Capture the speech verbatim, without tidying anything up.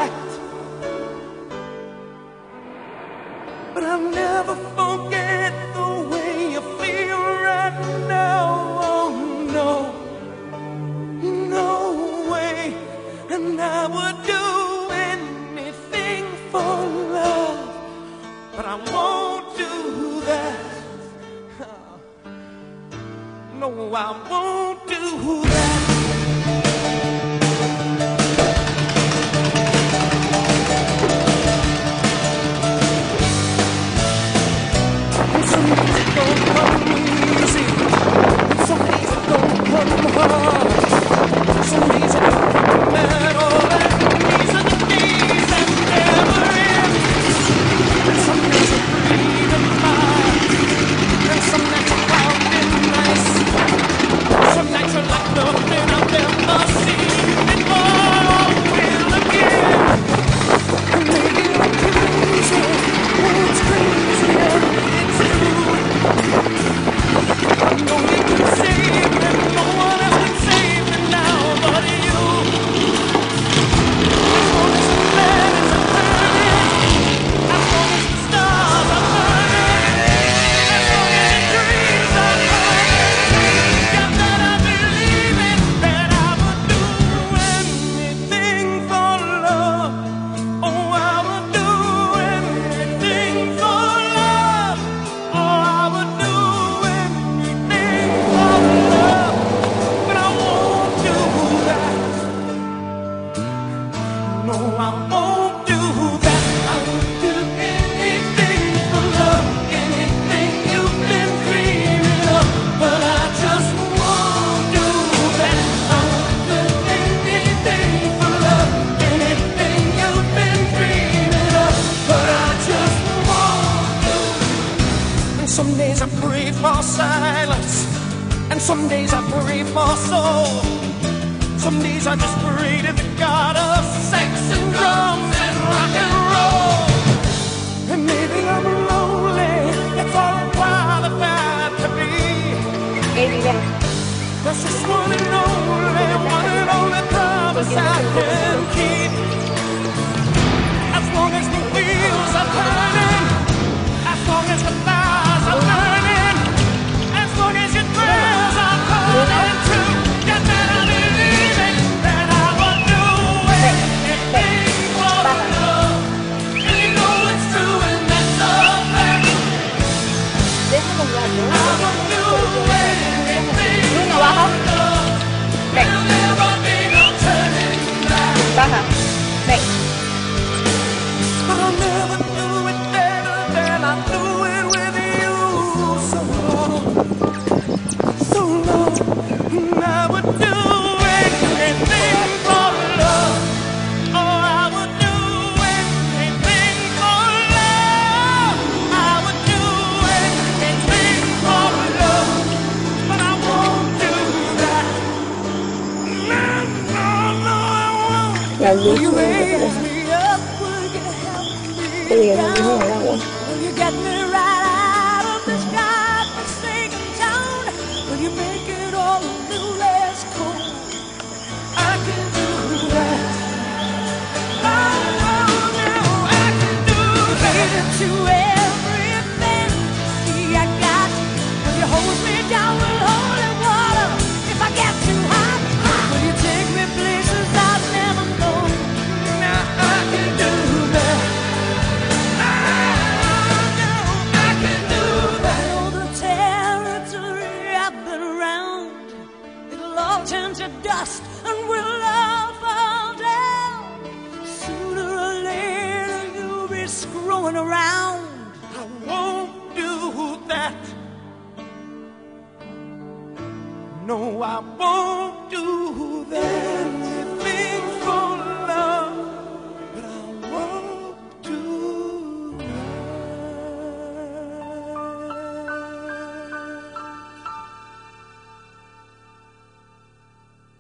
act. But I'll never forget the way you feel right now. Oh no, no way. And I would do anything for love, but I won't do that. No, I won't do that. And some days it don't come easy, and some days it don't come hard. Some days it don't come at all, and these are the days that never end. And some days are pretty and fine, and some nights are wild and nice. Some nights are like nothing I've ever seen before or will again. And maybe I'm crazy, oh it's crazy and it's true. I know you can save me, no one else can save me now but you. As long as the planets are turning, as long as the stars are burning, as long as your dreams are burning, got that I believe in, that I would do anything for love. Oh, I would do anything for love. Oh, I would do anything for love, but I won't do that. No, I won't do that. I would do anything for love, anything you've been dreaming of, but I just won't do that. I would do anything for love, anything you've been dreaming of, but I just won't do. And some days I pray for silence, and some days I pray for soul. Some days I just pray to the God of sex and drums and rock and roll. And maybe I'm lonely, that's all I'm qualified to be. That's just one and only, one and only promise I can keep. As long as the wheels are turning, as long as the fires are burning, as long as your prayers are calling true, got that I believe in, that I will do anything for love. And you know it's true and that's a fact. I will do anything for love. There'll never be no turning back. But I'll never do it better than I do it with you. So long, so long, and I would do anything for love. Oh, I would do anything for love. I would do anything for love, but I won't do that. No, no, no, I won't. Will you raise me up? Will you help me down? Will you get me right out of this godforsaken town? Will you make it all a little less cold? I can do that. Oh, no, I can do that. To everything, see I got you. Will you hold me down with holy water if I get too hot? Will you take me places I've never known? Now I can do that. I can do that. I know the territory I've been around. It'll all turn to dust and we'll all fall down. Sooner or later you'll be screwing around. I won't do that. No, I won't do that.